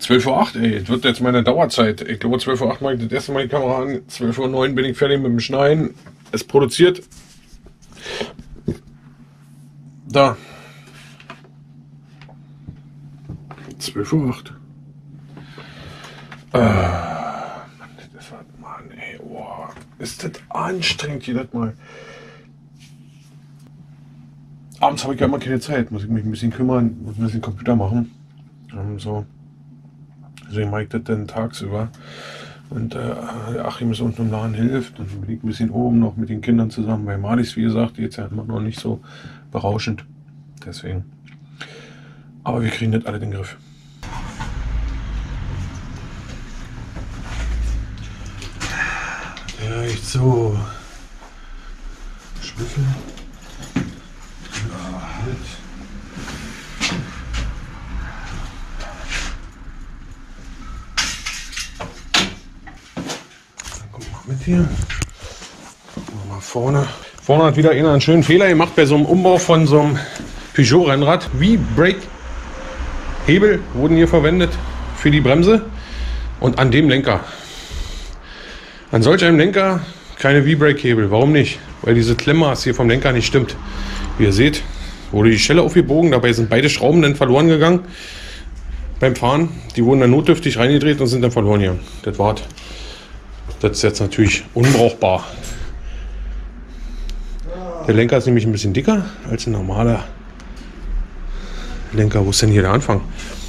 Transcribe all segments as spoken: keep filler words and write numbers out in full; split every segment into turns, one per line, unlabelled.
zwölf Uhr acht, ey. Das wird jetzt meine Dauerzeit. Ich glaube, zwölf Uhr acht mache ich das erste Mal die Kamera an. zwölf Uhr neun bin ich fertig mit dem Schneiden. Es produziert. Da. zwölf Uhr acht. Äh, Mann, das war, Mann, ey, oh, ist das anstrengend jedes Mal. Abends habe ich ja immer keine Zeit, muss ich mich ein bisschen kümmern, muss ein bisschen Computer machen. Ähm, so. Deswegen mache ich das dann tagsüber. Und äh, der Achim ist unten im Laden, hilft. Und dann bin ich ein bisschen oben noch mit den Kindern zusammen. Bei Malis, wie gesagt, die jetzt ja immer noch nicht so berauschend. Deswegen. Aber wir kriegen das alle in den Griff. Ja, echt so. Schlüssel. Ja, halt. Dann guck mal mit hier. Gucken wir mal vorne. Vorne hat wieder einer einen schönen Fehler gemacht bei so einem Umbau von so einem Peugeot-Rennrad. V-Brake-Hebel wurden hier verwendet für die Bremse und an dem Lenker. An solch einem Lenker keine V-Brake-Hebel. Warum nicht? Weil diese Klemmmaß hier vom Lenker nicht stimmt. Wie ihr seht, wurde die Schelle aufgebogen. Dabei sind beide Schrauben dann verloren gegangen beim Fahren. Die wurden dann notdürftig reingedreht und sind dann verloren gegangen. Das war's. Das ist jetzt natürlich unbrauchbar. Der Lenker ist nämlich ein bisschen dicker als ein normaler Lenker. Wo ist denn hier der Anfang?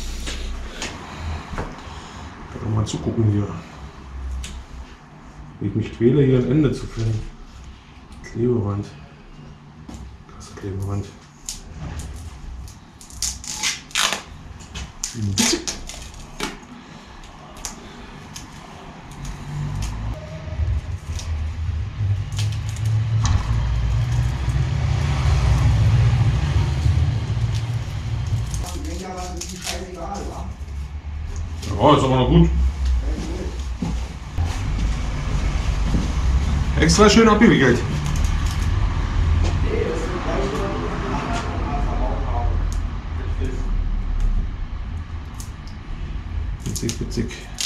Mal zugucken hier. Wie ich mich quäle, hier ein Ende zu finden. Klebeband. Krasse Klebeband. Hm. Ja, ist aber noch gut. Extra schön abgewickelt. Witzig, witzig.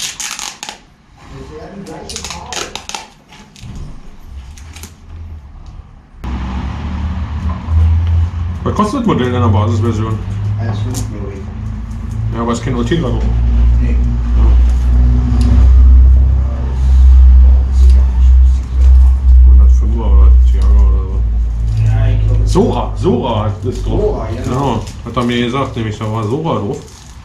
Was kostet das Modell in einer Basisversion?
eins Komma fünf, glaube ich.
Ja, aber es ist kein Ultegra drauf.
Nee.
Sora, Sora hat das drauf.
Sora, ja.
Genau, hat er mir gesagt, nämlich da war Sora drauf.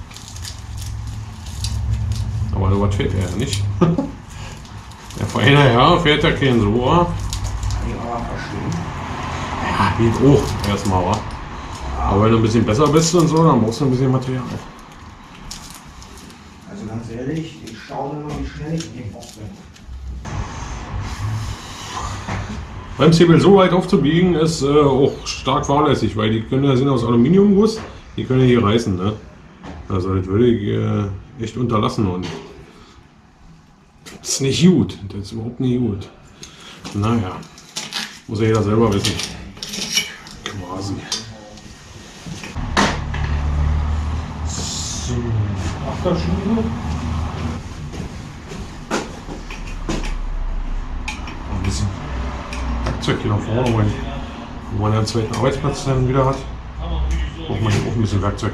Aber sowas fährt er ja nicht. Der Vereiner, ja, fährt ja kein Sora.
Ja, verstehen.
Ja, geht auch erstmal, wa? Aber wenn du ein bisschen besser bist und so, dann brauchst du ein bisschen Material.
Also ganz ehrlich, ich staune immer, wie schnell ich in den Box bin.
Bremshebel so weit aufzubiegen ist äh, auch stark fahrlässig, weil die können ja sind aus Aluminiumguss, die können ja hier reißen. Ne? Also das würde ich äh, echt unterlassen und das ist nicht gut. Das ist überhaupt nicht gut. Naja, muss ja jeder selber wissen. Quasi. So, Achterschiene. Ein bisschen Werkzeug hier nach vorne, weil wenn man einen zweiten Arbeitsplatz dann wieder hat, braucht man auch ein bisschen Werkzeug.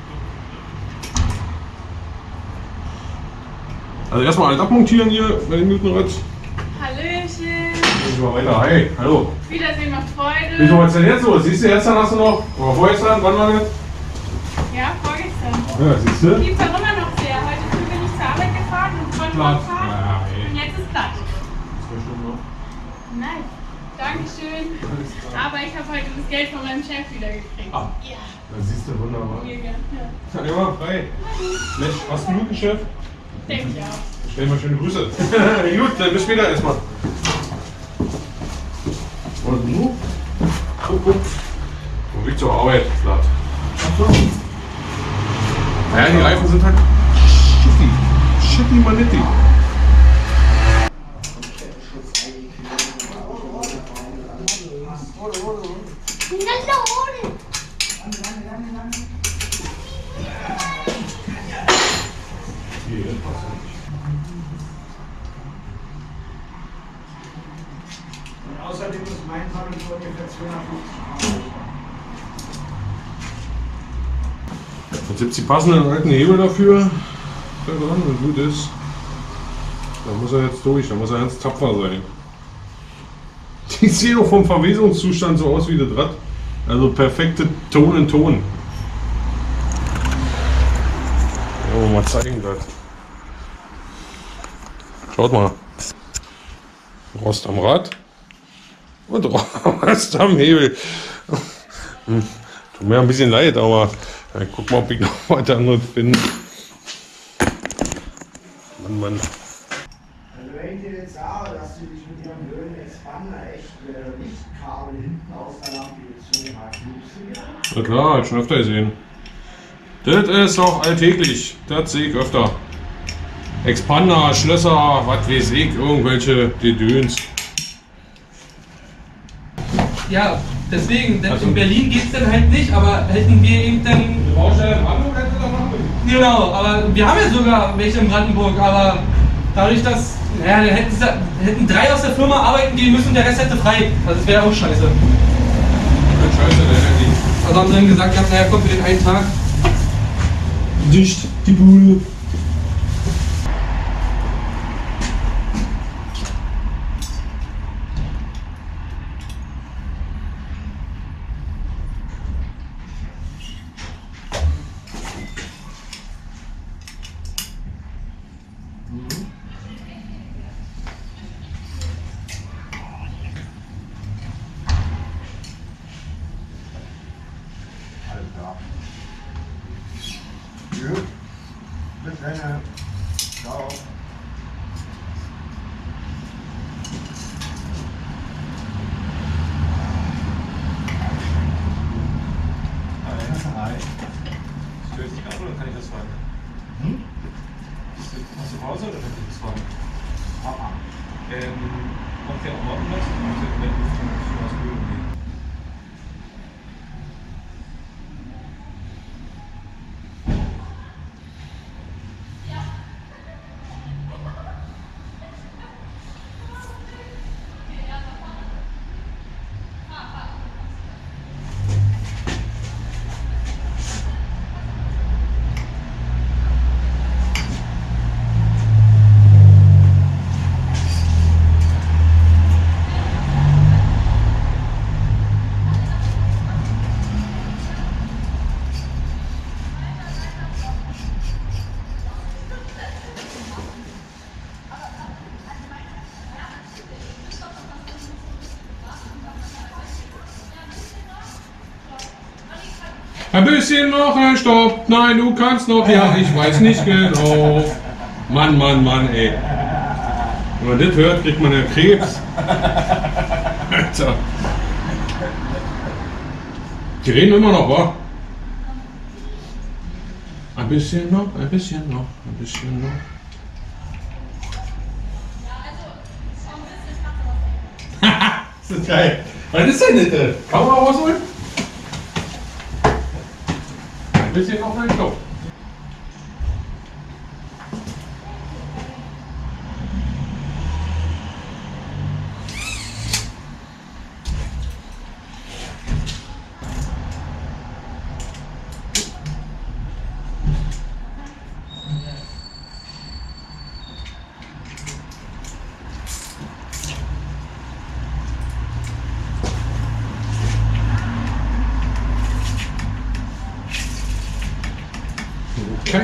Also erstmal alles abmontieren hier bei dem Newtonrad.
Hallöchen!
Gehen wir weiter. Hi, hallo.
Wiedersehen macht Freude.
Wieso, was ist denn jetzt so? Siehst du, gestern hast du noch, oder vorgestern, wann war das?
Ja, vorgestern.
Ja, siehst du?
Die verrummern noch sehr. Heute früh bin ich zur Arbeit gefahren und konnte
Platt.
noch fahren.
Ja, ey.
Und jetzt ist platt.
Zwei Stunden noch.
Nein. Dankeschön. Aber ich habe heute das Geld von meinem Chef wieder gekriegt.
Ah.
Ja.
Da siehst du, wunderbar.
Mega. Ja.
Dann immer frei. Mensch, hast du einen guten Chef?
Denke ich auch.
Stell mal schöne Grüße. Gut, dann bis später erstmal. Und du? Guck, guck. Wo liegt zur Arbeit? Platt.
Achso.
Naja, die Reifen sind halt shitty. Shitty Manetti.
hundertprozentig. Und außerdem ist mein Sattel so ungefähr zweihundertfünfzig Gramm.
Jetzt gibt es die passenden alten Hebel dafür. Da dran, wenn gut ist. Da muss er jetzt durch, da muss er ganz tapfer sein. Die sehen auch vom Verwesungszustand so aus wie das Rad. Also perfekte Ton in Ton. Ja, mal zeigen das. Schaut mal. Rost am Rad und Rost am Hebel. Hm. Tut mir ein bisschen leid, aber ja, guck mal, ob ich noch was anderes finde. Mann, Mann.
Also wenn ich dir jetzt sage, dass du dich mit ihrem blöden Expander echt äh, Lichtkabel hinten aus der Lampe gezogen hast, glaubst du mir?
Na klar, hab ich schon öfter gesehen. Das ist doch alltäglich. Das sehe ich öfter. Expander, Schlösser, was weiß ich, irgendwelche Dedöns.
Ja, deswegen, denn
Also-
in Berlin geht es dann halt nicht, aber hätten wir eben dann.
Baustelle in Hamburg hätte das machen müssen.
Genau, aber wir haben ja sogar welche in Brandenburg, aber dadurch, dass. Naja, dann hätten, sie- hätten drei aus der Firma arbeiten gehen müssen und der Rest hätte frei. Also das wäre auch scheiße.
Scheiße, der hätte ich.
Also haben sie dann gesagt, ja, naja, kommt für den einen Tag. Dicht, die Bude.
Alter. Gut. Bis dann. Ciao. Hi.
Stört dich ab oder kann ich das fragen?
Hm?
Hast du Pause oder kann ich das fragen?
Papa.
Ähm, kommt der auch mal anders? Also, wenn du schon was Höhen gehen.
Ein bisschen noch, ein Stopp. Nein, du kannst noch. Ja, ich weiß nicht genau. Mann, Mann, Mann, ey. Wenn man das hört, kriegt man ja Krebs. Alter. Die reden immer noch, wa? Ein bisschen noch, ein bisschen noch, ein bisschen noch. Das ist geil. Was ist denn das? Kann man rausholen? Ein bisschen noch, ein Stopp. Okay.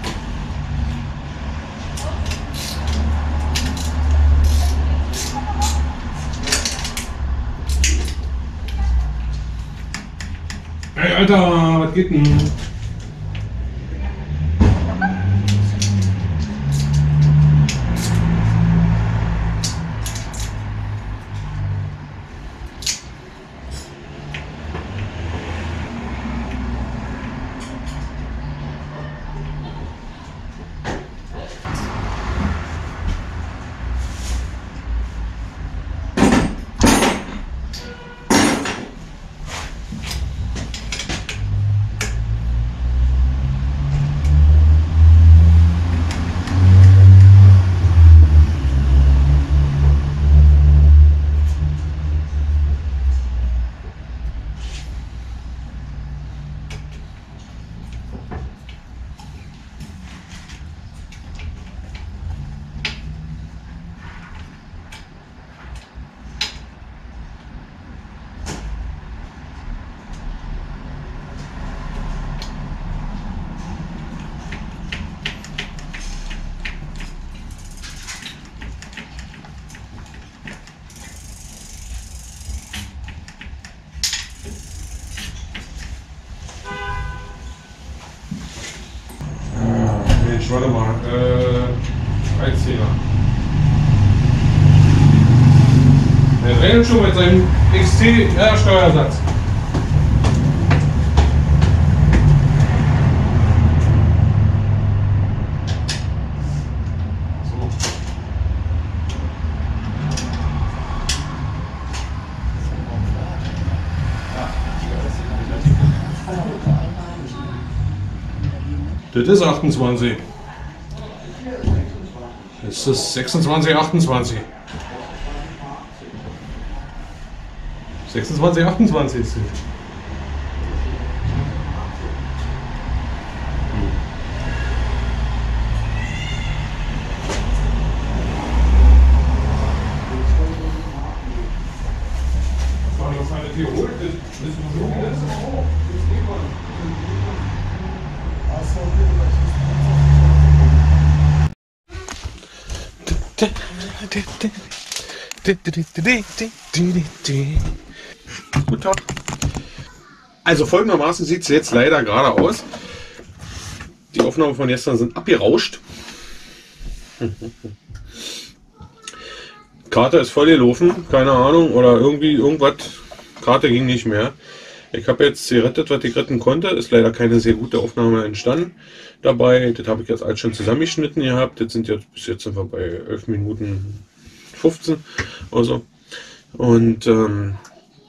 Hey Alter, was geht denn? Mensch, warte mal. Äh, Dreizehner. Er rennt schon mit seinem X T-Steuersatz. Das ist achtundzwanzig. Das ist sechsundzwanzig, achtundzwanzig. sechsundzwanzig, achtundzwanzig ist es. Guten Tag. Also folgendermaßen sieht es jetzt leider gerade aus. Die Aufnahmen von gestern sind abgerauscht. Karte ist voll gelaufen, keine Ahnung, oder irgendwie irgendwas. Karte ging nicht mehr. Ich habe jetzt gerettet, was ich retten konnte. Ist leider keine sehr gute Aufnahme entstanden dabei. Das habe ich jetzt alles schon zusammengeschnitten gehabt. Das sind jetzt bis jetzt sind wir bei elf Minuten fünfzehn oder so. Und ähm,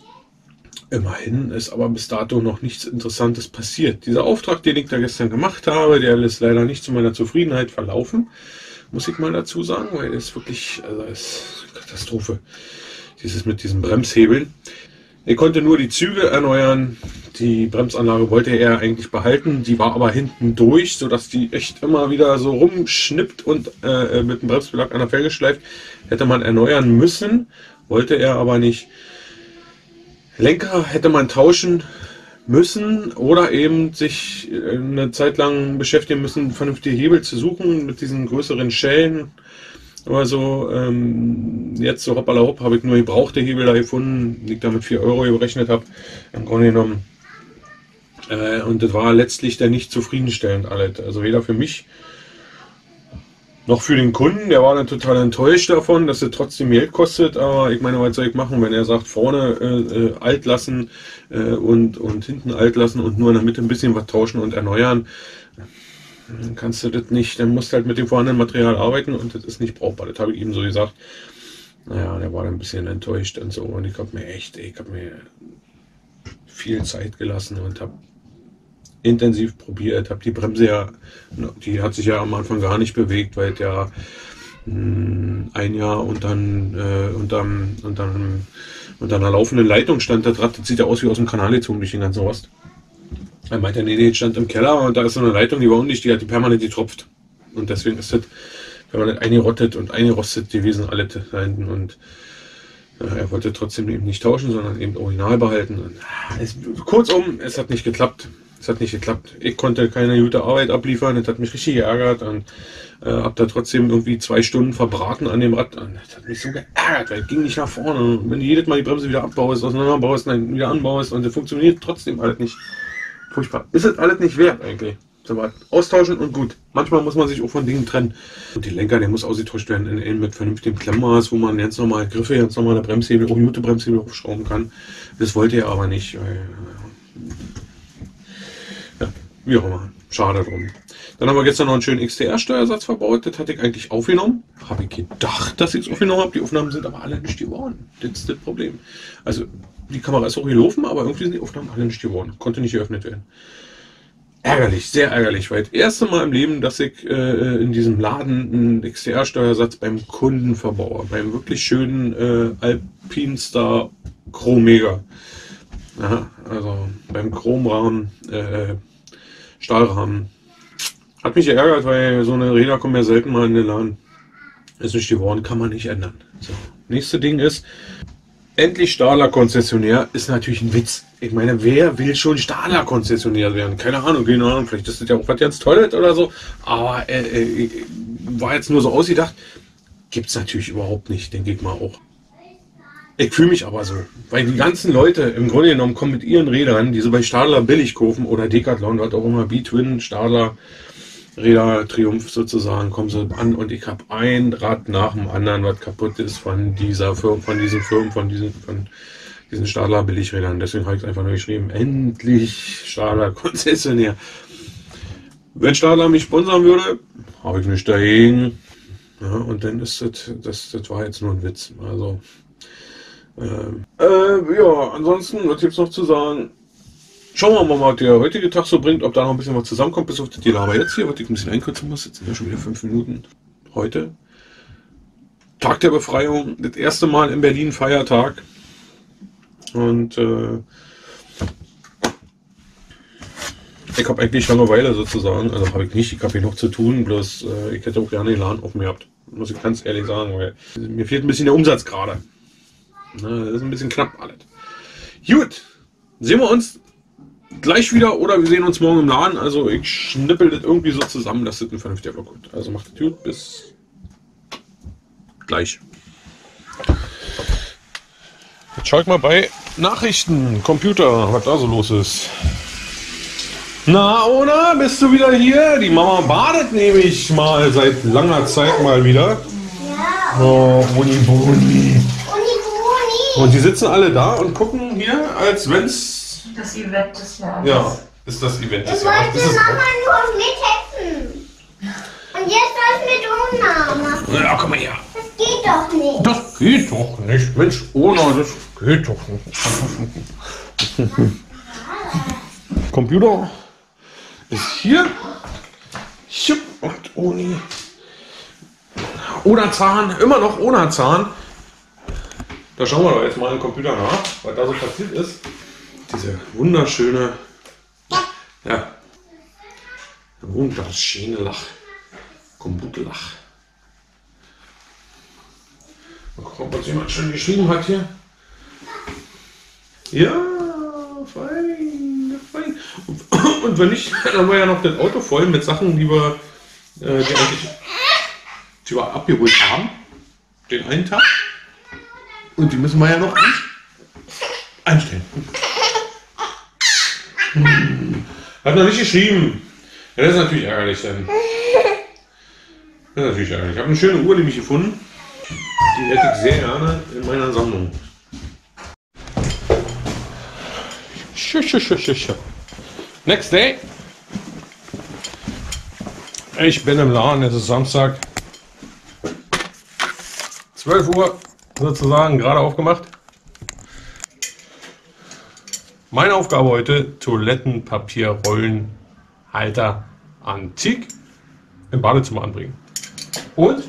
immerhin ist aber bis dato noch nichts Interessantes passiert. Dieser Auftrag, den ich da gestern gemacht habe, der ist leider nicht zu meiner Zufriedenheit verlaufen. Muss ich mal dazu sagen, weil das ist wirklich, also das ist eine Katastrophe. Dieses mit diesen Bremshebeln. Er konnte nur die Züge erneuern. Die Bremsanlage wollte er eigentlich behalten. Die war aber hinten durch, sodass die echt immer wieder so rumschnippt und äh, mit dem Bremsbelag an der Felge schleift. Hätte man erneuern müssen, wollte er aber nicht. Lenker hätte man tauschen müssen oder eben sich eine Zeit lang beschäftigen müssen, vernünftige Hebel zu suchen mit diesen größeren Schellen. Aber so, ähm, jetzt so hoppala hopp, habe ich nur gebrauchte Hebel da gefunden, die ich da mit vier Euro gerechnet habe, im Grunde genommen. Äh, und das war letztlich dann nicht zufriedenstellend alles. Also weder für mich noch für den Kunden, der war dann total enttäuscht davon, dass es trotzdem Geld kostet. Aber ich meine, was soll ich machen, wenn er sagt, vorne äh, äh, alt lassen äh, und, und hinten alt lassen und nur in der Mitte ein bisschen was tauschen und erneuern. Dann kannst du das nicht, dann musst du halt mit dem vorhandenen Material arbeiten und das ist nicht brauchbar. Das habe ich ihm so gesagt. Naja, der war dann ein bisschen enttäuscht und so. Und ich habe mir echt, ich habe mir viel Zeit gelassen und habe intensiv probiert. Habe die Bremse ja, die hat sich ja am Anfang gar nicht bewegt, weil ja mh, ein Jahr und dann äh, und dann und dann unter einer laufenden Leitung stand. Das Rad, das sieht ja aus wie aus dem Kanal gezogen durch den ganzen Rost. Er meinte, nee, nee, stand im Keller und da ist so eine Leitung, die war undicht, die hat die permanent getropft. Und deswegen ist das permanent eingerottet und eingerostet gewesen, alle da hinten. Und äh, er wollte trotzdem eben nicht tauschen, sondern eben original behalten. Und, äh, es, kurzum, es hat nicht geklappt. Es hat nicht geklappt. Ich konnte keine gute Arbeit abliefern, das hat mich richtig geärgert und äh, habe da trotzdem irgendwie zwei Stunden verbraten an dem Rad. Und das hat mich so geärgert, weil es ging nicht nach vorne. Und wenn du jedes Mal die Bremse wieder abbaust, auseinanderbaust, dann wieder anbaust und das funktioniert trotzdem alles nicht. Furchtbar. Ist es alles nicht wert eigentlich. So was. Austauschen und gut. Manchmal muss man sich auch von Dingen trennen. Und die Lenker, der muss ausgetauscht werden in, in mit vernünftigem Klemmmaß, wo man ganz normal Griffe, ganz normale Bremshebel, auch gute Bremshebel aufschrauben kann. Das wollte er aber nicht. Weil, ja, wie auch immer. Schade drum. Dann haben wir gestern noch einen schönen X T R-Steuersatz verbaut. Das hatte ich eigentlich aufgenommen. Habe ich gedacht, dass ich es aufgenommen habe. Die Aufnahmen sind aber alle nicht geworden. Das ist das Problem. Also die Kamera ist auch gelaufen, aber irgendwie sind die Aufnahmen alle nicht geworden. Konnte nicht geöffnet werden. Ärgerlich, sehr ärgerlich, weil das erste Mal im Leben, dass ich äh, in diesem Laden einen X T R-Steuersatz beim Kunden verbaue. Beim wirklich schönen äh, Alpinstar Chromega. Aha, also beim Chromrahmen, äh, Stahlrahmen. Hat mich geärgert, weil so eine Räder kommen ja selten mal in den Laden. Ist nicht geworden, kann man nicht ändern. So. Nächste Ding ist, endlich Stadler-Konzessionär ist natürlich ein Witz. Ich meine, wer will schon Stadler-Konzessionär werden? Keine Ahnung, keine Ahnung. Vielleicht ist das ja auch was ganz Tolles oder so. Aber äh, äh, war jetzt nur so ausgedacht. Gibt es natürlich überhaupt nicht, denke ich mal auch. Ich fühle mich aber so. Weil die ganzen Leute im Grunde genommen kommen mit ihren Rädern, die sie bei Stadler billig kaufen oder Decathlon, was auch immer, B-Twin, Stadler, Räder Triumph sozusagen, kommen sie an und ich habe ein Rad nach dem anderen, was kaputt ist von dieser Firma, von diesen Firmen, von diesen, von diesen Stadler Billigrädern. Deswegen habe ich es einfach nur geschrieben, endlich Stadler Konzessionär. Wenn Stadler mich sponsern würde, habe ich nichts dagegen. Ja, und dann ist das, das, das war jetzt nur ein Witz. Also, äh, äh, ja, ansonsten, was gibt's noch zu sagen? Schauen wir mal, was der heutige Tag so bringt, ob da noch ein bisschen was zusammenkommt, bis auf die Laber jetzt hier, was ich ein bisschen einkürzen muss. Jetzt sind ja schon wieder fünf Minuten. Heute, Tag der Befreiung, das erste Mal in Berlin Feiertag. Und äh, ich habe eigentlich Langeweile sozusagen, also habe ich nicht, ich habe hier noch zu tun, bloß äh, ich hätte auch gerne den Laden offen gehabt, muss ich ganz ehrlich sagen, weil mir fehlt ein bisschen der Umsatz gerade. Das ist ein bisschen knapp alles. Gut, sehen wir uns gleich wieder oder wir sehen uns morgen im Laden. Also ich schnippel das irgendwie so zusammen, dass das ein vernünftiger Vlog wird. Also macht es gut, bis gleich. Jetzt schau ich mal bei Nachrichten, Computer, was da so los ist. Na, oder? Bist du wieder hier? Die Mama badet nämlich mal seit langer Zeit mal wieder.
Ja.
Oh, Uni Boni.
Uni, Uni.
Und die sitzen alle da und gucken hier, als wenn's...
Das Event des Jahres.
Ja, ist das Event des
Ich
Jahres.
wollte Mama nur mithelfen. Und jetzt soll es mit Oma machen.
Ja, komm mal her.
Das geht doch nicht.
Das geht doch nicht. Mensch, Ona, das geht doch nicht. Computer ist hier. Schupp und Uni. Ohne Zahn, immer noch ohne Zahn. Da schauen wir doch jetzt mal im Computer nach, was da so passiert ist. Diese wunderschöne, ja, wunderschöne Lach, Kombutelach. Mal gucken, ob uns jemand schon geschrieben hat hier. Ja, fein, fein. Und wenn nicht, dann haben wir ja noch das Auto voll mit Sachen, die wir, äh, die eigentlich, die wir abgeholt haben. Den einen Tag. Und die müssen wir ja noch einstellen. Hm. Hat noch nicht geschrieben. Ja, das ist natürlich ärgerlich dann. Das ist natürlich ärgerlich. Ich habe eine schöne Uhr nämlich gefunden. Die hätte ich sehr gerne in meiner Sammlung. Next day. Ich bin im Laden, es ist Samstag. zwölf Uhr sozusagen, gerade aufgemacht. Meine Aufgabe heute, Toilettenpapierrollenhalter antik im Badezimmer anbringen. Und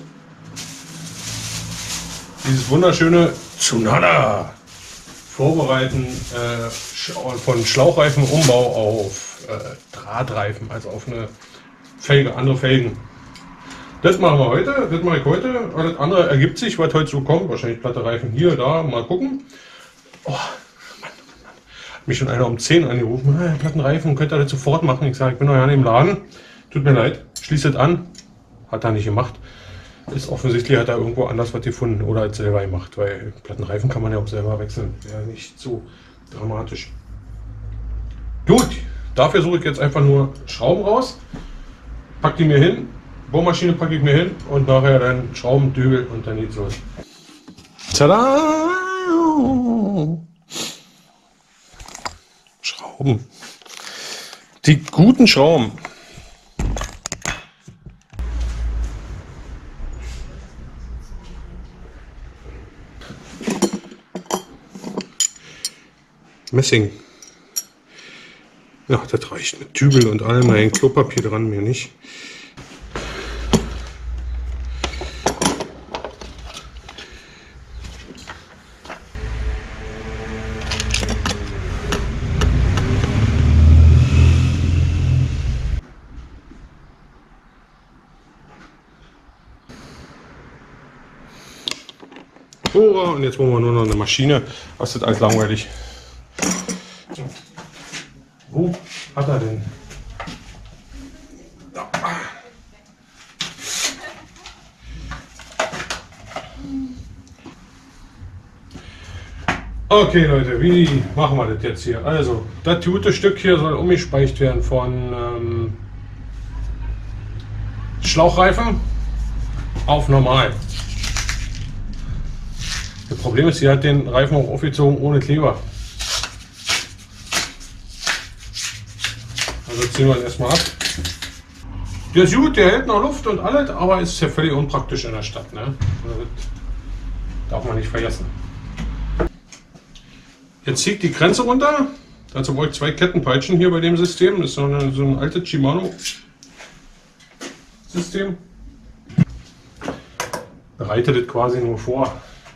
dieses wunderschöne Tsunada vorbereiten äh, von Schlauchreifenumbau auf äh, Drahtreifen, also auf eine Felge, andere Felgen. Das machen wir heute, das mache ich heute. Alles andere ergibt sich, was heute so kommt. Wahrscheinlich platte Reifen hier, da, mal gucken. Oh, Mann, Mann, Mann. Hat mich schon einer um zehn angerufen. Ah, Plattenreifen, könnt ihr das sofort machen? Ich sage, ich bin noch ja nicht im Laden. Tut mir leid, schließt das an. Hat er nicht gemacht. Ist offensichtlich, hat er irgendwo anders was gefunden oder hat selber gemacht, weil Plattenreifen kann man ja auch selber wechseln. Wäre nicht so dramatisch. Gut, dafür suche ich jetzt einfach nur Schrauben raus, pack die mir hin, Bohrmaschine packe ich mir hin und nachher dann Schrauben, Dübel und dann geht's los. Tada! Schrauben. Die guten Schrauben. Messing. Ja, das reicht mit Dübel und allem. Ein Klopapier dran, mir nicht. Bohrer und jetzt wollen wir nur noch eine Maschine. Was ist alles langweilig? Wo hat er denn? Ja. Okay Leute, wie machen wir das jetzt hier? Also, das gute Stück hier soll umgespeicht werden von ähm, Schlauchreifen auf normal. Das Problem ist, sie hat den Reifen auch aufgezogen ohne Kleber. Also ziehen wir ihn erstmal ab. Der ist gut, der hält noch Luft und alles, aber ist ja völlig unpraktisch in der Stadt. Ne? Also das darf man nicht vergessen. Jetzt zieht die Grenze runter. Dazu brauche ich zwei Kettenpeitschen hier bei dem System. Das ist so, eine, so ein altes Shimano-System. Bereitet das quasi nur vor.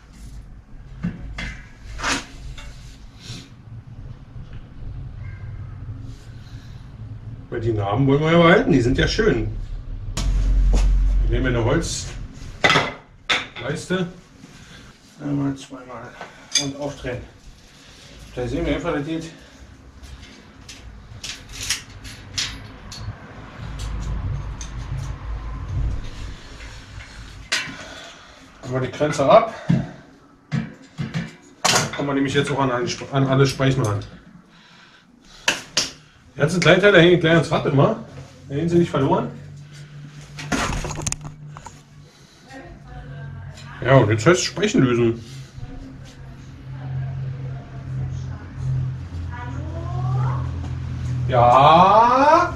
Weil die Narben wollen wir ja behalten, die sind ja schön. Wir nehmen eine Holzleiste. Einmal, zweimal und aufdrehen. Da sehen wir einfach, das geht. Haben wir die Grenze ab. Kommen wir nämlich jetzt auch an, an alle Speichen ran. Die ganzen Kleinteile hängen gleich ans Rad immer. Da hängen sie nicht verloren. Ja, und jetzt heißt es Speichen lösen. Ja.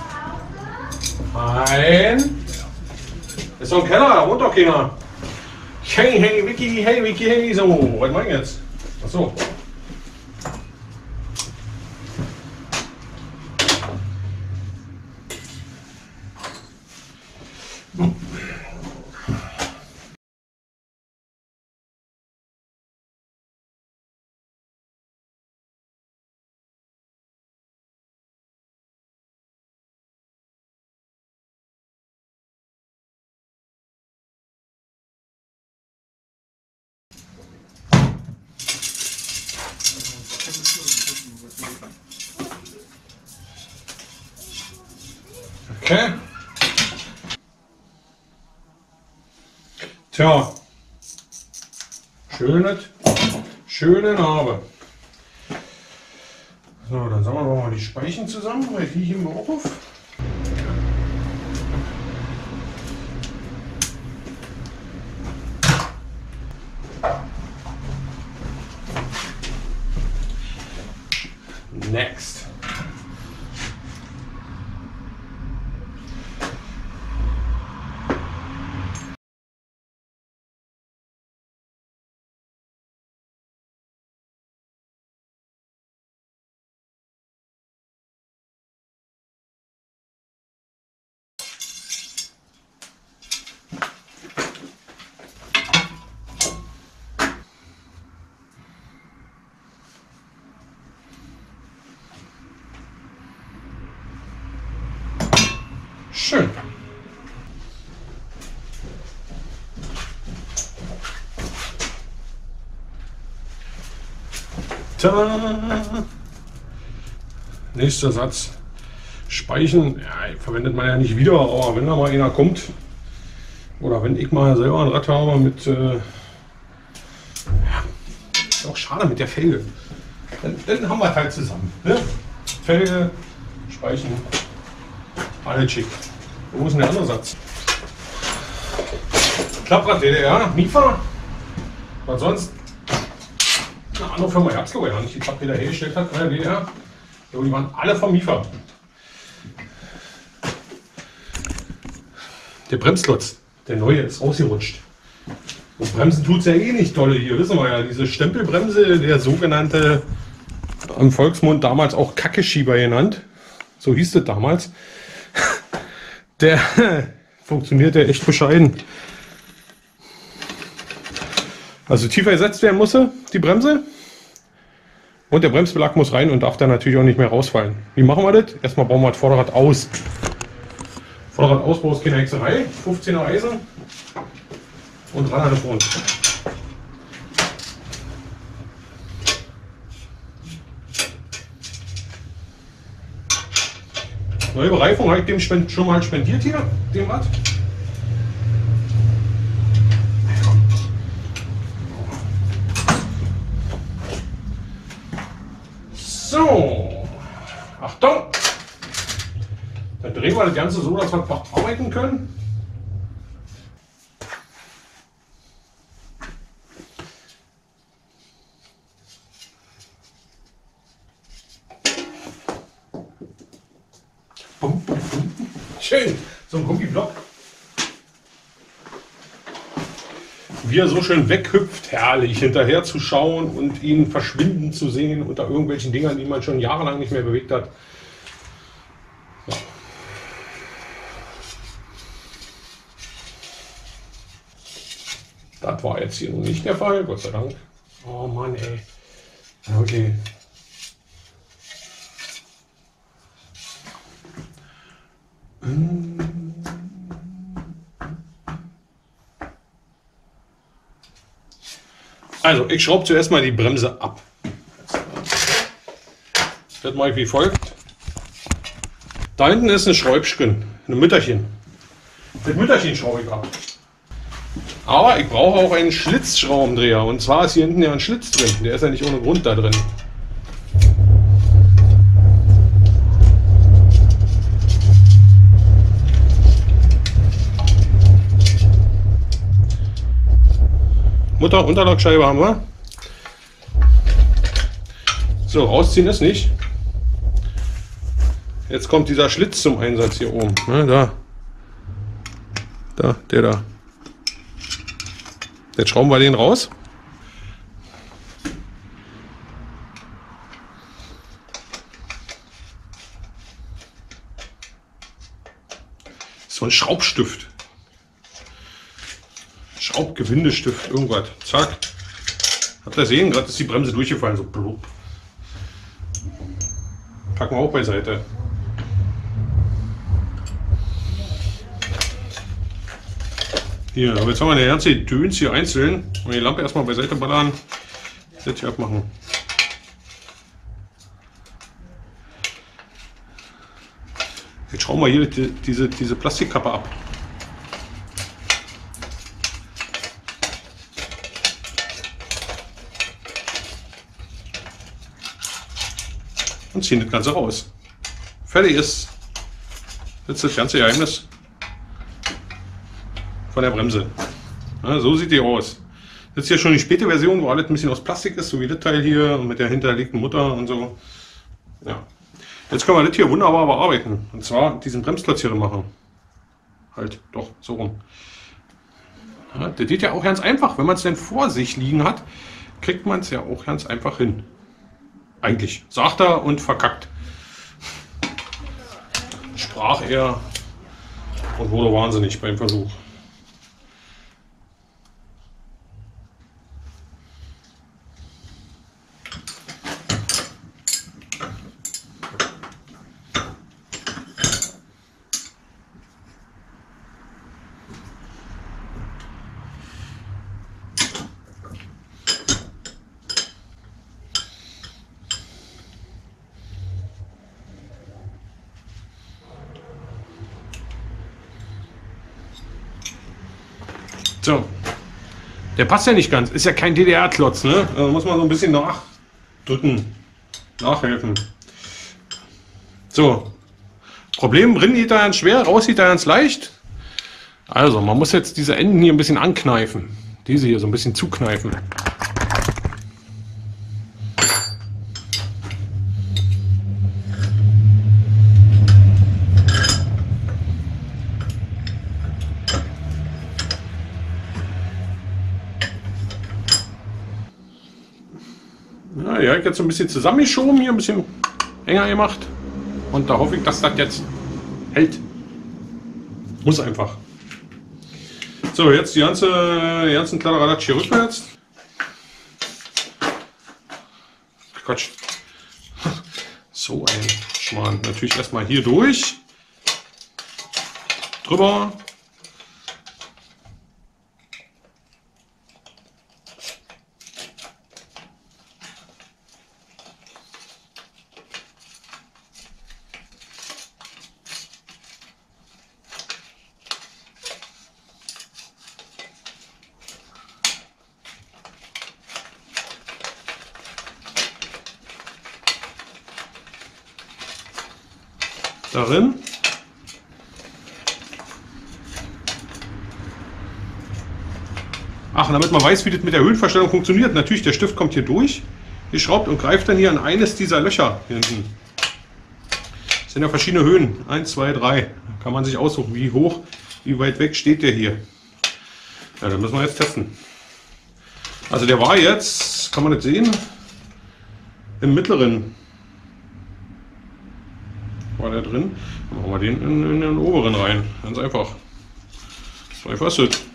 Nein. Ist so ein Keller, da wohnt doch keiner. Hey, hey, Vicky, hey, Vicky, hey. So, was meinen wir jetzt? Achso. Okay. Tja. Schöne, schöne Narbe. So, dann sammeln wir mal die Speichen zusammen, weil die heben wir auch auf. Next. Schön. Tada! Nächster Satz. Speichen, ja, verwendet man ja nicht wieder, aber wenn da mal einer kommt, oder wenn ich mal selber ein Rad habe mit, äh, ja, ist auch schade mit der Felge. Dann, dann haben wir es halt zusammen. Ne? Felge, Speichen, alles schick. Wo ist denn der andere Satz? Klapprad D D R, Mifa. Was sonst? Eine andere Firma, ich hab's glaube ich noch nicht, die Klappräder hergestellt hat, D D R. Die waren alle vom Mifa. Der Bremsklotz, der neue, ist rausgerutscht. Und Bremsen tut es ja eh nicht toll hier, wissen wir ja. Diese Stempelbremse, der sogenannte, im Volksmund damals auch Kackeschieber genannt, so hieß das damals. Der funktioniert ja echt bescheiden. Also tiefer gesetzt werden musste die Bremse. Und der Bremsbelag muss rein und darf dann natürlich auch nicht mehr rausfallen. Wie machen wir das? Erstmal bauen wir das Vorderrad aus. Vorderradausbau ist keine Hexerei. fünfzehner Eisen und ran an den Front. Neue Bereifung habe ich dem schon mal spendiert hier, dem Rad. So, Achtung! Dann drehen wir das Ganze so, dass wir es bearbeiten können. Bum, bum, bum. Schön, so ein Gummiblock. Wie er so schön weghüpft, herrlich, hinterher zu schauen und ihn verschwinden zu sehen unter irgendwelchen Dingern, die man schon jahrelang nicht mehr bewegt hat. Ja. Das war jetzt hier noch nicht der Fall, Gott sei Dank. Oh Mann, ey. Okay. Also, ich schraube zuerst mal die Bremse ab. Das mache ich wie folgt. Da hinten ist ein Schräubchen, ein Mütterchen. Das Mütterchen schraube ich ab. Aber ich brauche auch einen Schlitzschraubendreher. Und zwar ist hier hinten ja ein Schlitz drin. Der ist ja nicht ohne Grund da drin. Mutter, Unterlaugscheibe haben wir. So, rausziehen ist nicht. Jetzt kommt dieser Schlitz zum Einsatz hier oben. Ne, da. Da, der da. Jetzt schrauben wir den raus. So ein Schraubstift. Schraubgewindestift, irgendwas. Zack. Habt ihr sehen? Gerade ist die Bremse durchgefallen. So blub. Packen wir auch beiseite. Hier, aber jetzt haben wir eine ganze Döns hier einzeln. Und die Lampe erstmal beiseite ballern. Das hier abmachen. Jetzt schrauben wir hier die, diese, diese Plastikkappe ab. Und ziehen das Ganze raus. Fertig ist. Das ist das ganze Geheimnis von der Bremse. Ja, so sieht die aus. Das ist ja schon die späte Version, wo alles ein bisschen aus Plastik ist, so wie das Teil hier und mit der hinterlegten Mutter und so. Ja. Jetzt können wir das hier wunderbar bearbeiten. Und zwar diesen Bremsklotz hier machen. Halt, doch, so rum. Ja, das geht ja auch ganz einfach. Wenn man es denn vor sich liegen hat, kriegt man es ja auch ganz einfach hin. Eigentlich. Sagt er und verkackt. Sprach er und wurde wahnsinnig beim Versuch. So, der passt ja nicht ganz, ist ja kein D D R-Klotz, ne? Da muss man so ein bisschen nachdrücken, nachhelfen. So, Problem, drin geht er ganz schwer, raus geht er ganz leicht. Also, man muss jetzt diese Enden hier ein bisschen ankneifen, diese hier so ein bisschen zukneifen. Ja, die habe ich jetzt so ein bisschen zusammengeschoben, hier ein bisschen enger gemacht. Und da hoffe ich, dass das jetzt hält. Muss einfach. So, jetzt die ganze, die ganzen Kladderadatsch hier rückwärts. Quatsch. So ein Schmarrn. Natürlich erstmal hier durch. Drüber. Darin. Ach, damit man weiß, wie das mit der Höhenverstellung funktioniert. Natürlich, der Stift kommt hier durch, geschraubt und greift dann hier an eines dieser Löcher hier hinten. sind ja verschiedene Höhen. eins, zwei, drei. Da kann man sich aussuchen, wie hoch, wie weit weg steht der hier. Ja, dann müssen wir jetzt testen. Also der war jetzt, kann man das sehen, im mittleren war der drin. Dann machen wir den in, in den oberen rein. Ganz einfach. So einfach ist es.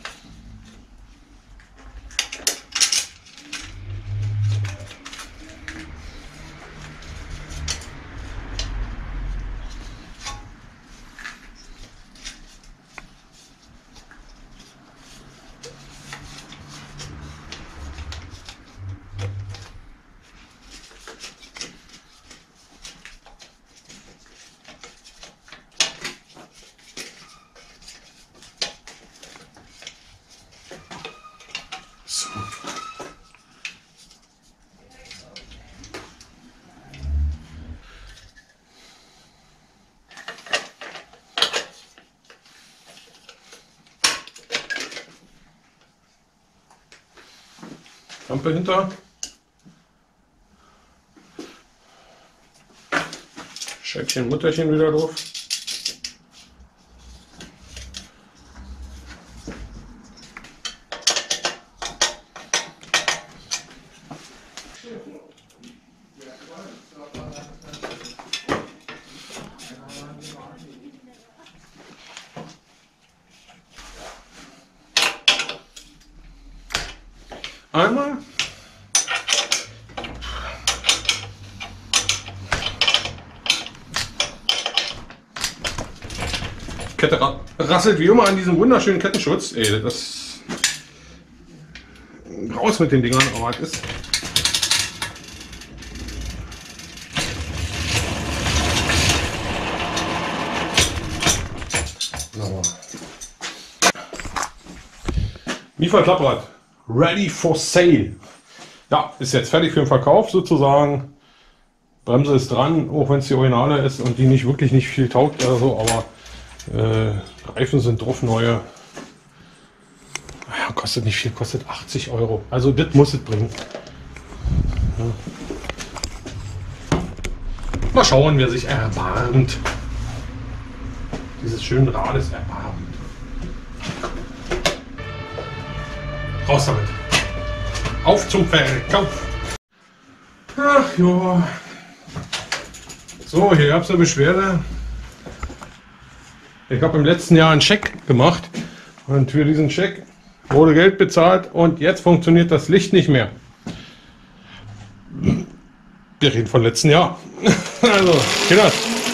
So. Lampe hinter. Scheibchen, Mutterchen wieder drauf. Einmal. Kette ra rasselt wie immer an diesem wunderschönen Kettenschutz. Ey, das raus mit den Dingern, aber es ist. So. Mifa-Klapprad. Ready for sale. Ja, ist jetzt fertig für den Verkauf sozusagen. Bremse ist dran, auch wenn es die Originale ist und die nicht wirklich nicht viel taugt oder so, aber äh, Reifen sind drauf, neue. Ja, kostet nicht viel, kostet achtzig Euro. Also das muss es bringen. Ja. Mal schauen, wer sich erbarmt. Dieses schöne Rades erbarmt. Raus damit. Auf zum Verkauf. Ach ja. So, hier gab es eine Beschwerde. Ich habe im letzten Jahr einen Scheck gemacht und für diesen Scheck wurde Geld bezahlt und jetzt funktioniert das Licht nicht mehr. Wir reden von letzten Jahr. Also, Kinder.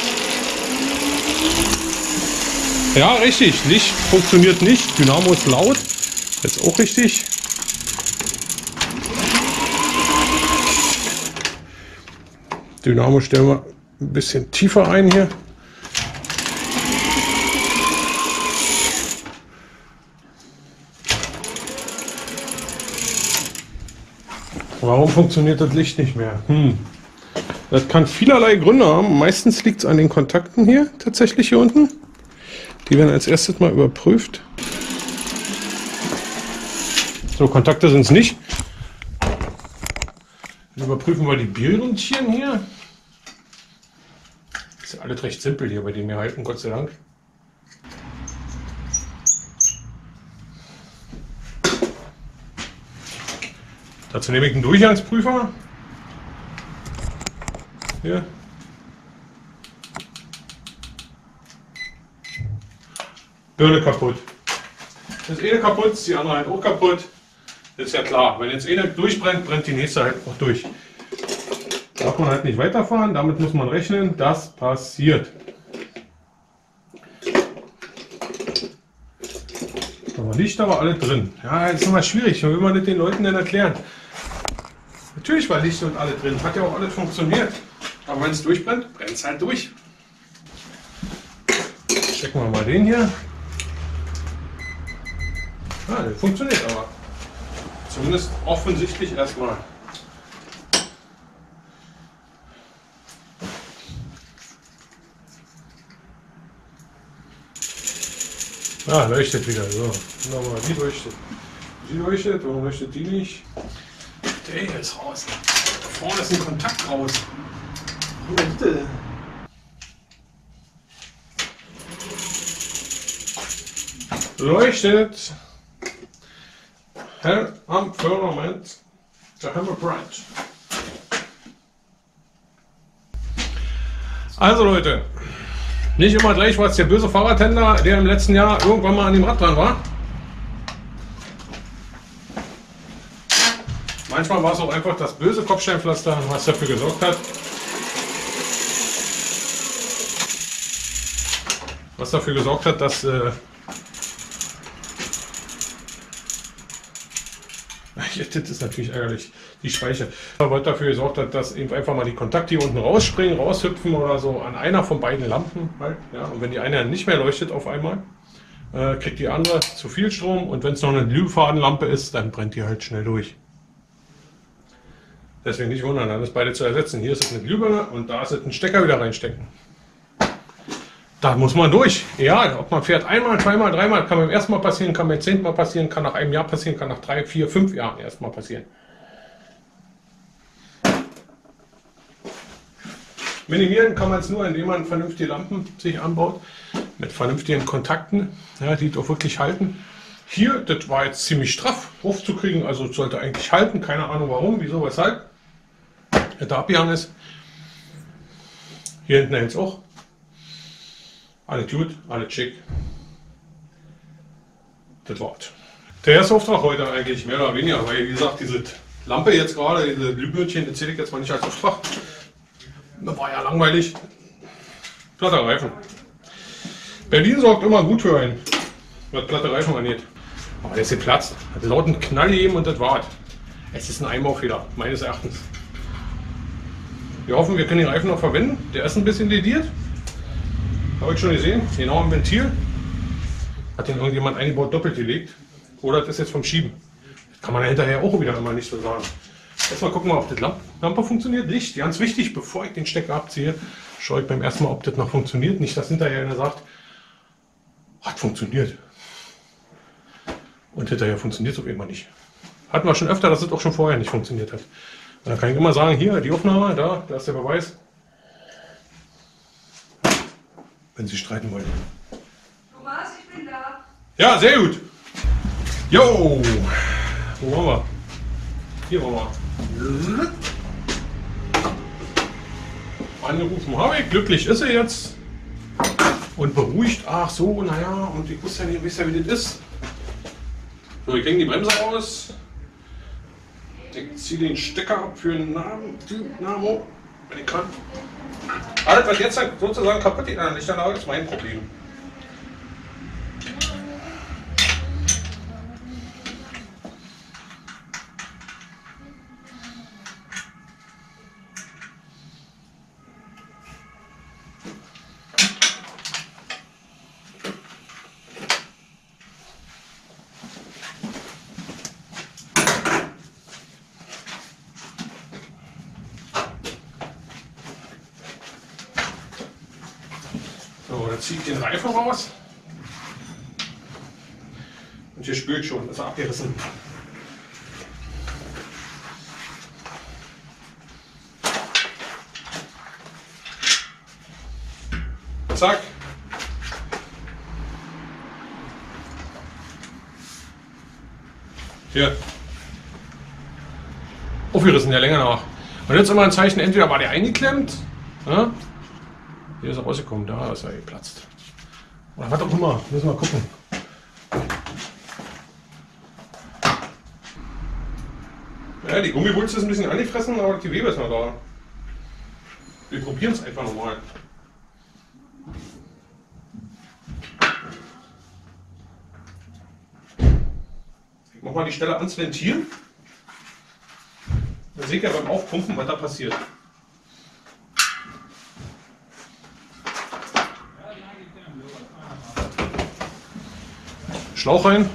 Ja, richtig. Licht funktioniert nicht. Dynamo ist laut. Jetzt auch richtig. Dynamo stellen wir ein bisschen tiefer ein hier. Warum funktioniert das Licht nicht mehr? Hm. Das kann vielerlei Gründe haben. Meistens liegt es an den Kontakten hier, tatsächlich hier unten. Die werden als erstes mal überprüft. So, Kontakte sind es nicht. Dann überprüfen wir die Bierründchen hier. Das ist ja alles recht simpel hier bei dem wir halten, Gott sei Dank. Dazu nehme ich einen Durchgangsprüfer. Hier. Birne kaputt. Das eine kaputt, ist die andere halt auch kaputt. Das ist ja klar, wenn jetzt eine durchbrennt, brennt die nächste halt auch durch. Darf man halt nicht weiterfahren, damit muss man rechnen, das passiert. Da liegt aber alles drin. Ja, jetzt ist immer schwierig, wie will man das den Leuten denn erklären? Natürlich war Licht und alles drin, hat ja auch alles funktioniert. Aber wenn es durchbrennt, brennt es halt durch. Checken wir mal den hier. Ah, der funktioniert aber. Zumindest offensichtlich erstmal. Ah, leuchtet wieder. So, nochmal, die leuchtet. Die leuchtet, warum leuchtet die nicht? Der hier ist raus. Da vorne ist ein Kontakt raus. Oh, bitte. leuchtet hell am Firmament der Hammer Bright. Also Leute, nicht immer gleich war es der böse Fahrradhändler, der im letzten Jahr irgendwann mal an dem Rad dran war. Manchmal war es auch einfach das böse Kopfsteinpflaster, was dafür gesorgt hat, was dafür gesorgt hat, dass äh, das ist natürlich ärgerlich, die Speiche, aber dafür gesorgt hat, dass eben einfach mal die Kontakte hier unten rausspringen, raushüpfen oder so an einer von beiden Lampen halt, ja, und wenn die eine nicht mehr leuchtet auf einmal, äh, kriegt die andere zu viel Strom und wenn es noch eine Glühfadenlampe ist, dann brennt die halt schnell durch. Deswegen nicht wundern, dann ist beide zu ersetzen. Hier ist es eine Glühbirne und da ist es ein Stecker wieder reinstecken. Da muss man durch. Egal, ob man fährt einmal, zweimal, dreimal, kann beim ersten Mal passieren, kann beim zehnten Mal passieren, kann nach einem Jahr passieren, kann nach drei, vier, fünf Jahren erstmal passieren. Minimieren kann man es nur, indem man vernünftige Lampen sich anbaut, mit vernünftigen Kontakten, ja, die auch wirklich halten. Hier, das war jetzt ziemlich straff hochzukriegen, also sollte eigentlich halten, keine Ahnung warum, wieso, weshalb. Da abgehangen ist. Hier hinten hält es auch. Alles gut, alles schick. Das war's. Der erste Auftrag heute eigentlich, mehr oder weniger, weil wie gesagt, diese Lampe jetzt gerade, diese Glühbirnchen, das zähle ich jetzt mal nicht als Auftrag. Das war ja langweilig. Platte Reifen. Berlin sorgt immer gut für einen, was platte Reifen angeht. Aber der ist geplatzt. Hat laut einen Knall gegeben und das war's. Es ist ein Einbaufehler, meines Erachtens. Wir hoffen, wir können den Reifen noch verwenden. Der ist ein bisschen lediert. Habe ich schon gesehen. Genau am Ventil. Hat den irgendjemand eingebaut, doppelt gelegt. Oder das ist jetzt vom Schieben. Das kann man ja hinterher auch wieder immer nicht so sagen. Erstmal gucken wir, ob das Lampe, Lampe funktioniert. Licht, ganz wichtig, bevor ich den Stecker abziehe, schaue ich beim ersten Mal, ob das noch funktioniert. Nicht, dass hinterher einer sagt, hat funktioniert. Und hinterher funktioniert es auf jeden Fall nicht. Hatten wir schon öfter, dass es auch schon vorher nicht funktioniert hat. Und dann kann ich immer sagen, hier, die Aufnahme, da, da ist der Beweis. Wenn Sie streiten wollen.
Thomas, ich bin da.
Ja, sehr gut. Jo, wo waren wir? Hier waren wir. Angerufen habe ich, glücklich ist er jetzt. Und beruhigt, ach so, naja, und ich wusste ja nicht, wisst ihr, wie das ist. So, ich hänge die Bremse raus. Ich ziehe den Stecker ab für den Dynamo, wenn ich kann. Alles, was jetzt sozusagen kaputt geht an der Lichtanlage, ist mein Problem. So, dann ziehe ich den Reifen raus. Und hier spült schon, ist er abgerissen. Zack. Hier. Aufgerissen, der Länge nach. Und jetzt immer ein Zeichen, entweder war der eingeklemmt, ja? Hier ist er rausgekommen, da ist er geplatzt. Oder was auch immer, müssen wir gucken. Ja, die Gummibulze ist ein bisschen angefressen, aber die Gewebe ist noch da. Wir probieren es einfach nochmal. Ich mache mal die Stelle ans Ventil. Dann seht ihr beim Aufpumpen, was da passiert. Schlauch rein.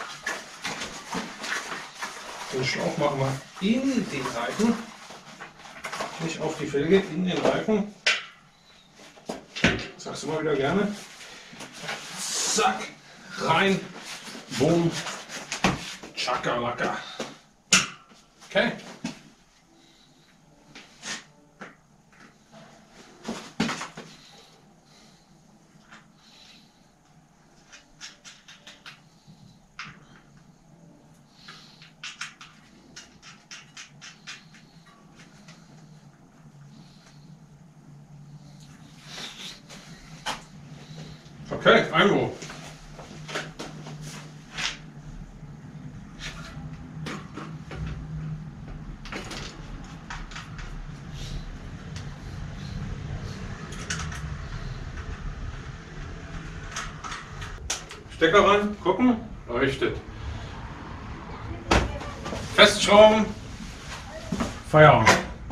Den Schlauch machen wir in den Reifen. nicht auf die Felge, in den Reifen. Sagst du mal wieder gerne. Zack, rein, boom, Chakalaka. Okay. Okay, Einwurf. Stecker ran, gucken, leuchtet. Festschrauben, Feierabend.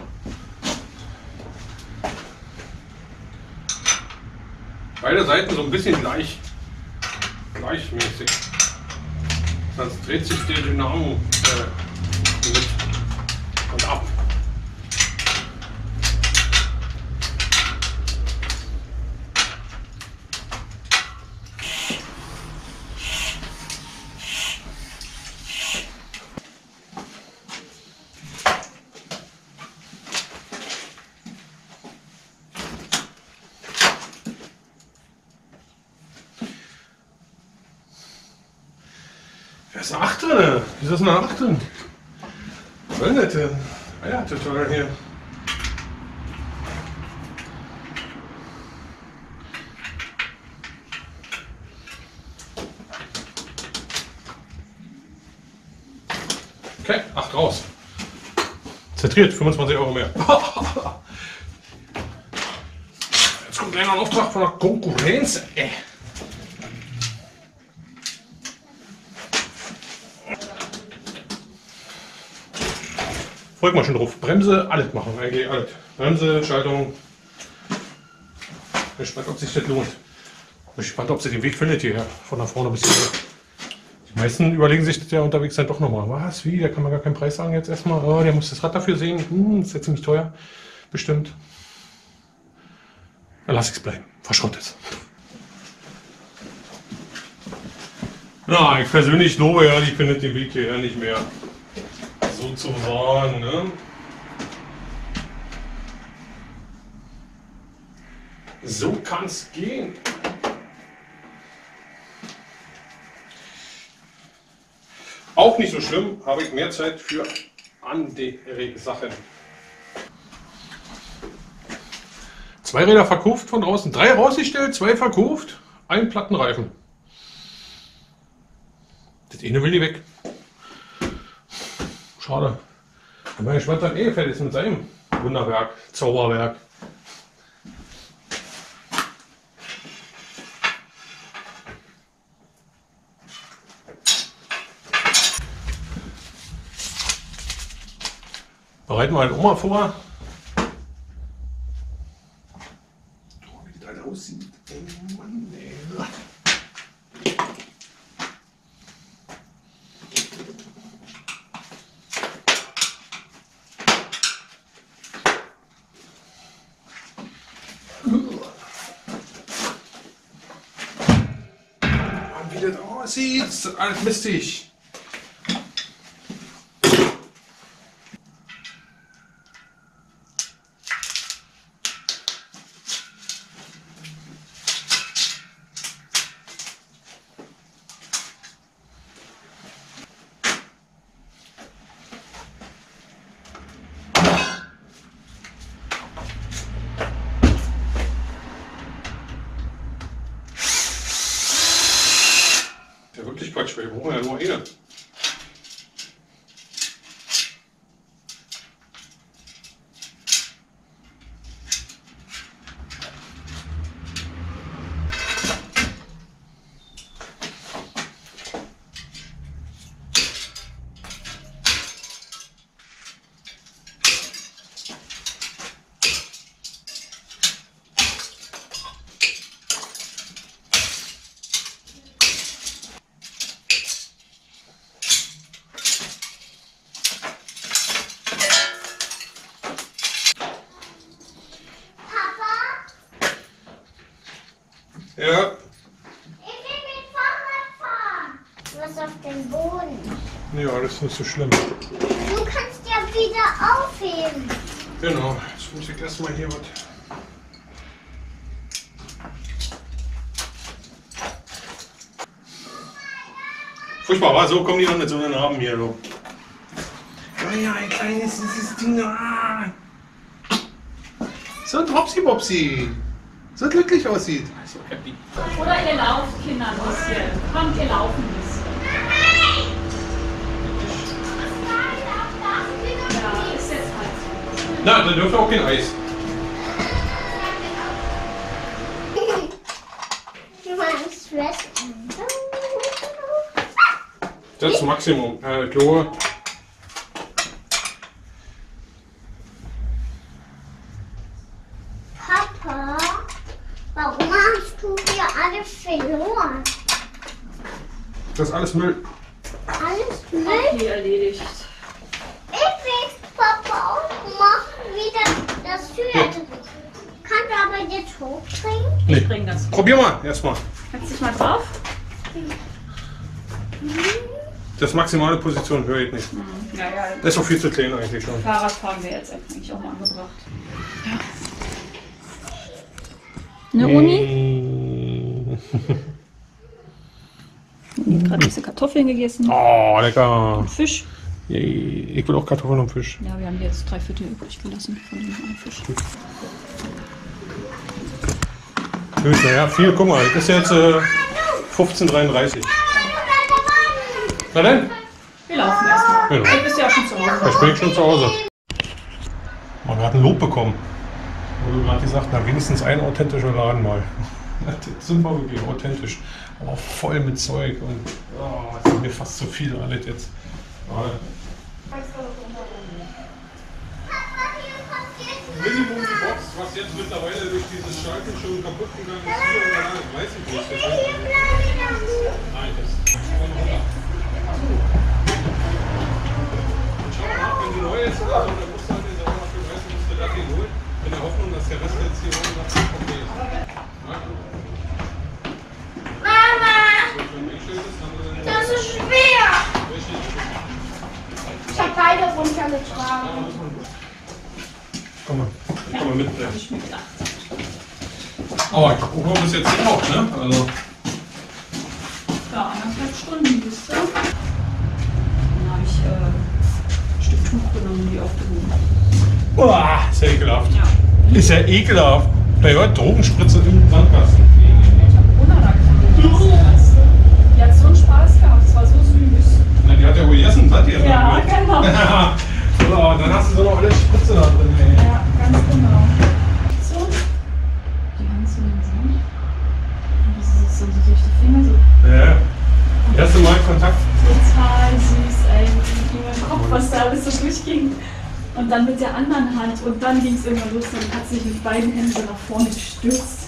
Beide Seiten so ein bisschen gleich, gleichmäßig. Sonst dreht sich der Dynamo äh, mit und ab. Da ist eine acht drin. Wieso ist eine acht drin? Was soll das denn? Ah ja, Tutorial hier. Okay, acht raus. Zentriert, fünfundzwanzig Euro mehr. Jetzt kommt gleich noch ein Auftrag von der Konkurrenz. Äh. Folgt mal schon drauf. Bremse, alles machen. Eigentlich alles. Bremse, Schaltung. Ich bin gespannt, ob sich das lohnt. Ich bin gespannt, ob sie den Weg findet hierher. Von da vorne bis hier. Die meisten überlegen sich das ja unterwegs dann doch nochmal. Was? Wie? Da kann man gar keinen Preis sagen jetzt erstmal. Oh, der muss das Rad dafür sehen. Hm, das ist ja ziemlich teuer. Bestimmt. Dann lass ich es bleiben. Verschrott es. Na, ich persönlich lobe ja, ich finde den Weg hierher nicht mehr. Sozusagen, ne? So kann es gehen. Auch nicht so schlimm, habe ich mehr Zeit für andere Sachen. Zwei Räder verkauft von draußen, drei rausgestellt, zwei verkauft, ein Plattenreifen. Das eine will die weg. Schade. Ich bin mal gespannt, was er fertig ist mit seinem Wunderwerk, Zauberwerk. Bereiten wir halt Oma vor. Oh, wie das alles aussieht. Oh Mann, ey. Wie das aussieht, ist alles mistig. Wirklich Quatsch, weil wir brauchen ja nur eine. nicht so schlimm.
Du kannst ja wieder aufheben.
Genau, jetzt muss ich erstmal hier was. Furchtbar, war so kommen die noch mit so einem Narben hier. So. Ja, ja, ein kleines dieses Ding. Ah. So ein Tropsi-Bopsi. So glücklich aussieht.
Oder ihr lauft, Kinder, ein bisschen. Kommt, ihr lauft ein bisschen. Ja, ist jetzt halt so.
Na, dann dürft ihr auch kein Eis.
Du meinst Schwester.
Das ist das Maximum. Äh, Klo.
Papa, warum hast du hier alles verloren?
Das ist alles Müll.
Alles Müll?
Okay, erledigt.
Ich will Papa auch machen, wieder das Tür. Kannst du aber jetzt hochbringen?
Nee.
Ich bring das.
Probier mal erstmal.
Setz dich mal drauf.
Das ist maximale Position, höre ich nicht.
Ja, ja.
Das ist doch viel zu klein eigentlich schon.
Fahrradfahren wäre jetzt eigentlich auch mal angebracht. Ja. Eine Uni? Uni hat gerade diese Kartoffeln gegessen.
Oh, lecker.
Fisch.
Ich will auch Kartoffeln und Fisch.
Ja, wir haben jetzt drei Viertel übrig gelassen von dem einen Fisch.
Gut, naja, viel, guck mal, das ist jetzt äh, fünfzehn Uhr dreiunddreißig. Na denn?
Wir laufen erstmal.
Genau.
Du bist ja schon zu Hause.
Ich bin schon zu Hause. Man hat ein Lob bekommen. Wo du gerade gesagt hast, na wenigstens ein authentischer Laden mal. Das sind wir wirklich authentisch. Aber voll mit Zeug und oh, das ist mir fast zu viel alles jetzt. Aber Mini-Box, was jetzt mittlerweile durch dieses Schalten schon kaputt gegangen ist, hier oder da, weiß ich nicht. Das heißt, nein, das ist schau mal nach, wenn die neu ist oder so, dann musst du halt jetzt auch mal für weißen, musst du das hier holen, in der Hoffnung, dass der Rest jetzt hier oben noch okay ist.
Mama, das ist schwer. Ich habe beide runtergetragen.
Komm mal, komm mal mit. Aber ich gucke, ob das jetzt hinhaut, ne? Also.
Ja, anderthalb Stunden bist du. Dann habe ich äh, ein Stück Tuch genommen, die aufgehoben.
Boah, ist ja ekelhaft.
Ja.
Ist ja ekelhaft. Da hört Drogenspritze im Sandkasten.
Ich habe unerkannt. Die hat so einen Spaß gehabt, es war so süß.
Na, die hat ja wohl gegessen, satt ihr.
Ja, genau.
So, dann hast du so noch alle Spritze da drin. Ey.
Ja, ganz genau. So, die Hand zu den Sand. Und das ist so durch die Finger so.
Ja. Erste Mal Kontakt.
Total süß, ey. In meinem Kopf, was da alles so durchging. Und dann mit der anderen Hand. Und dann ging es irgendwann los und hat sich mit beiden Händen so nach vorne gestürzt.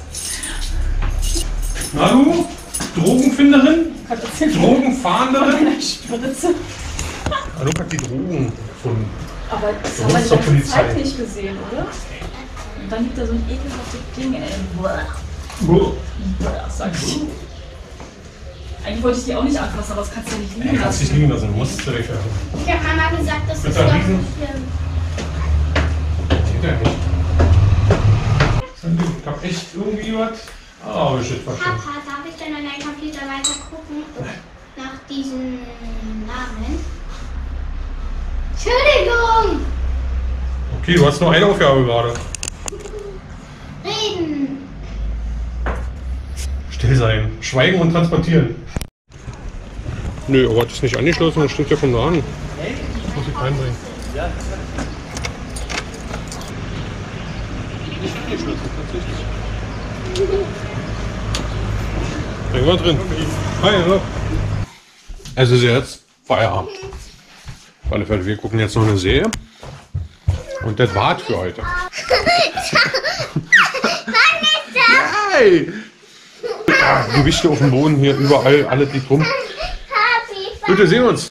Na du, Drogenfinderin?
Hat erzählt,
Drogenfahnderin?
eine Spritze.
Hallo, hat die Drogen gefunden.
Aber das
Du
haben wir
musst
die
zur
ganze
Polizei.
Zeit nicht gesehen, oder? Und dann liegt da so ein ekelhaftes Ding, ey.
Buh.
Ja, sag ich. Eigentlich wollte ich die auch nicht anfassen, aber das kannst du ja nicht liegen
Ey, kannst dich
lassen.
liegen lassen, du musst es direkt werfen.
Ich habe einmal gesagt, das
Mit
ist
der
doch
Riesen-
nicht schlimm.
Geht ja nicht. Ich hab echt irgendwie was. Oh, shit, was schon.
Papa, darf ich denn an deinem Computer weiter gucken nach diesen Namen? Entschuldigung!
Okay, du hast nur eine Aufgabe gerade.
Reden!
Still sein. Schweigen und transportieren. Nö, aber das ist nicht angeschlossen, das steht ja von da an. Das muss ich reinbringen. Ja. Nicht angeschlossen, tatsächlich. Irgendwas drin. Hi, hallo. Es ist jetzt Feierabend. Auf alle Fälle, wir gucken jetzt noch eine Serie. Und das war's für heute. Hey! Ja, Gewichte auf dem Boden hier, überall, alles liegt rum. Gut, wir sehen uns.